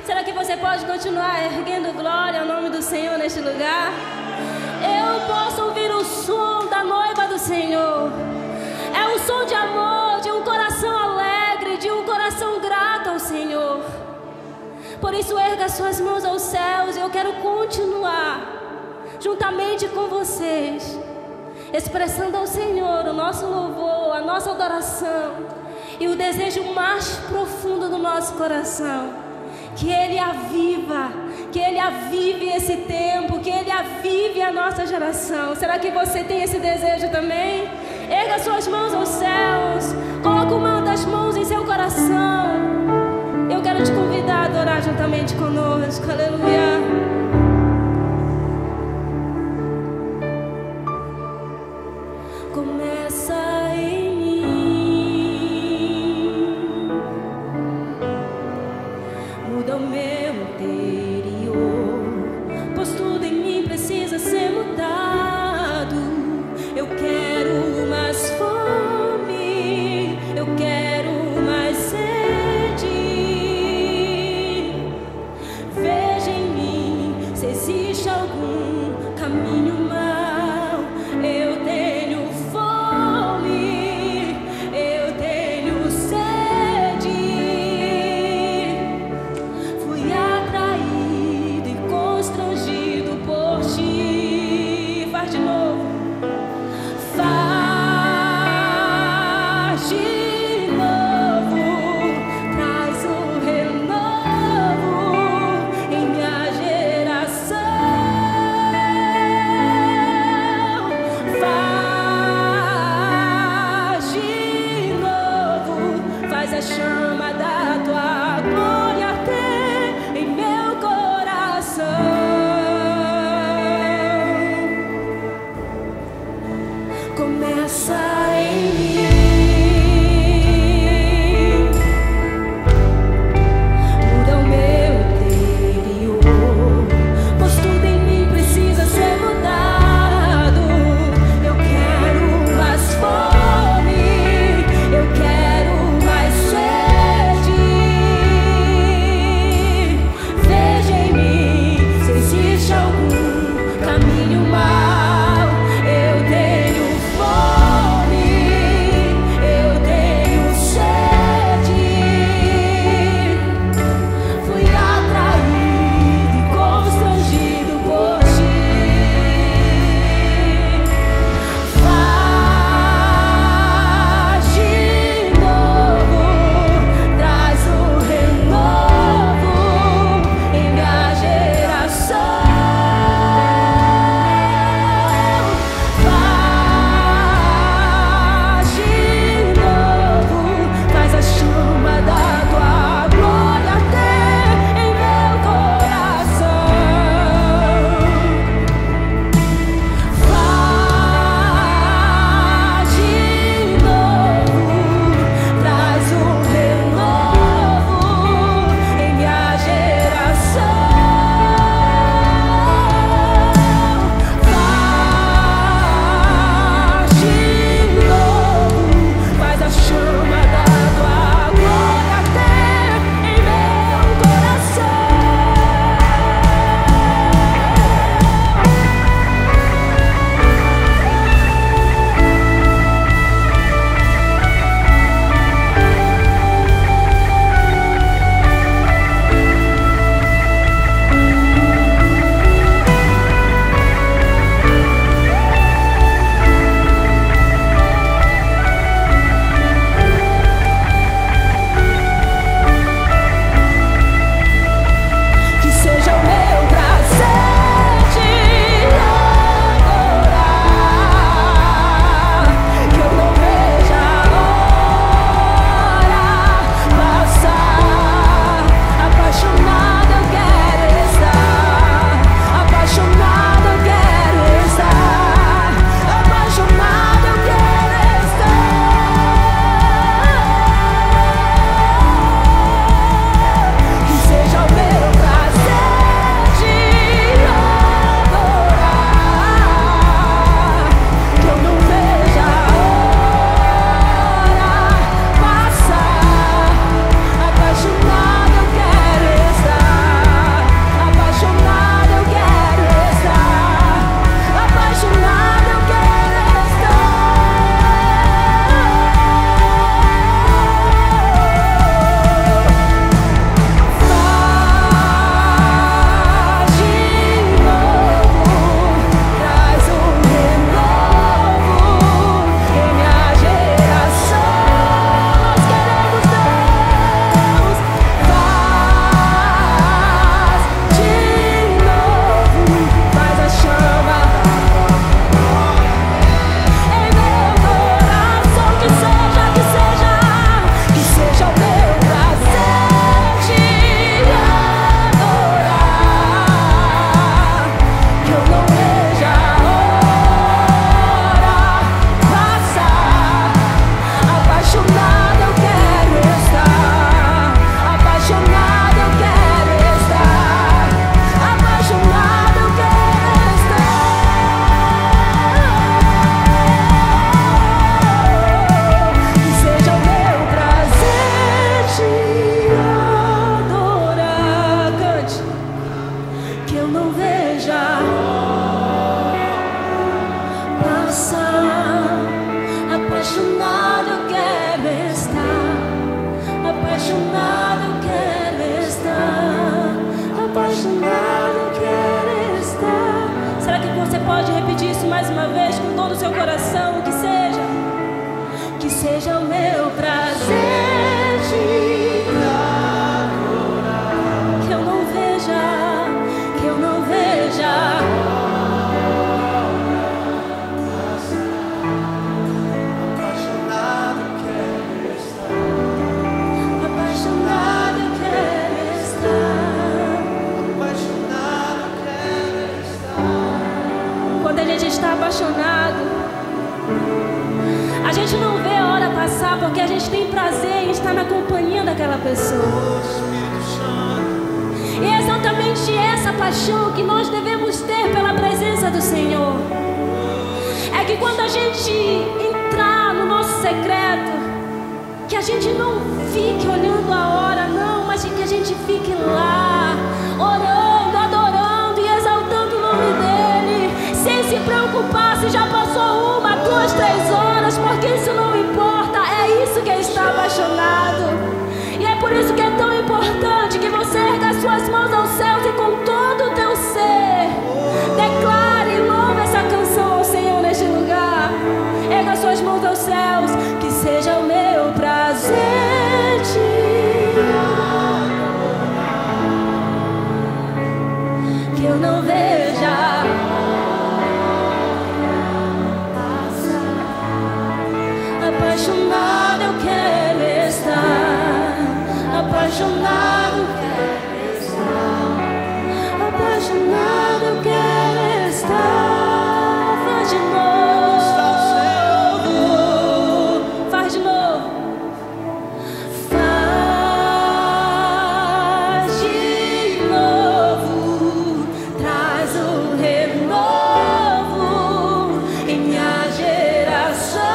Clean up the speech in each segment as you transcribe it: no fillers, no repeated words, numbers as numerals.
Será que você pode continuar erguendo glória ao nome do Senhor neste lugar? Eu posso ouvir o som da noiva do Senhor. É um som de amor, de um coração alegre, de um coração grato ao Senhor. Por isso, erga suas mãos aos céus. E eu quero continuar, juntamente com vocês, expressando ao Senhor o nosso louvor, a nossa adoração e o desejo mais profundo do nosso coração. Que Ele aviva, que Ele avive esse tempo, que Ele avive a nossa geração. Será que você tem esse desejo também? Erga suas mãos aos céus, coloca uma das mãos em seu coração. Eu quero te convidar a adorar juntamente conosco. Aleluia. Começa em mim, muda o meu interior, pois tudo em mim precisa ser mudado. Eu quero mais fome, eu quero mais sede. Veja em mim se existe algum caminho mau. Eu tenho fome, eu tenho sede. Fui atraído e constrangido por ti. Faz de novo. Faz pode repetir isso mais uma vez com todo o seu coração? Que seja o meu prazer te adorar. Que eu não veja. Está apaixonado, a gente não vê a hora passar porque a gente tem prazer em estar na companhia daquela pessoa. E é exatamente essa paixão que nós devemos ter pela presença do Senhor. É que quando a gente entrar no nosso secreto, que a gente não fique olhando a hora, não, mas que a gente fique lá orando, adorando e exaltando o nome dele, sem se preocupar se já passou 1, 2, 3 horas, porque isso não importa. É isso que é estar apaixonado. E é por isso que é tão importante que você erga as suas mãos aos céus e com todo o teu ser declare e louve essa canção ao Senhor neste lugar. Erga as suas mãos aos céus. Que seja o meu prazer te adorar, que eu não veja apaixonado, eu quero estar. Apaixonado, eu quero estar. Apaixonado, eu quero estar. Faz de novo. Faz de novo. Faz de novo. Traz o renovo em minha geração.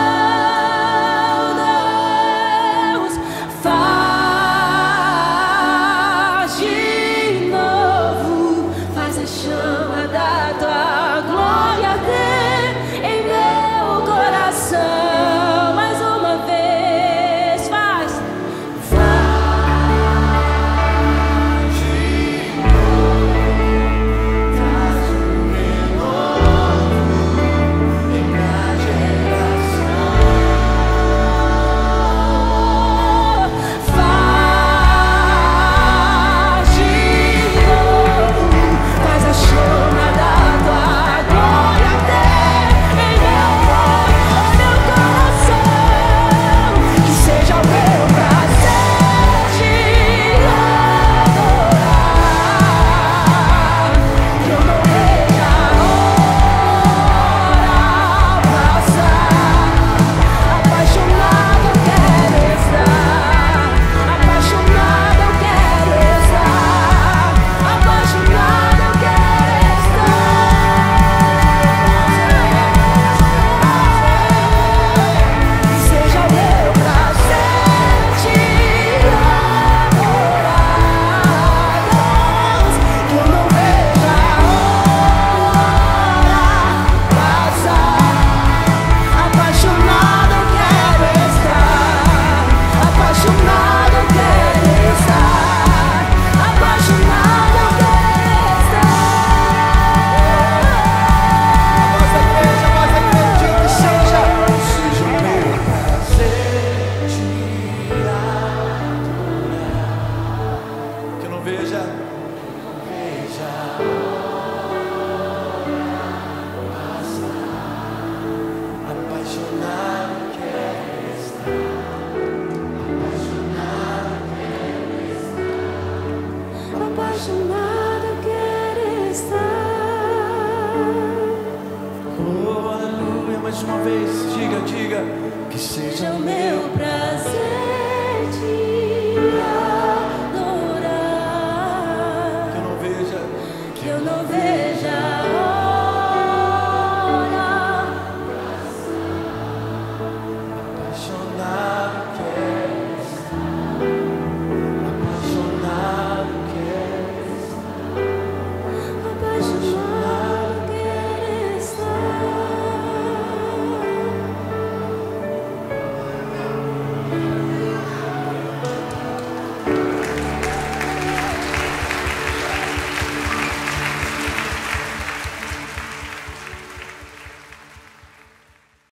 Apaixonado, eu quero estar. Oh, aleluia, mais uma vez, diga, que seja o meu prazer.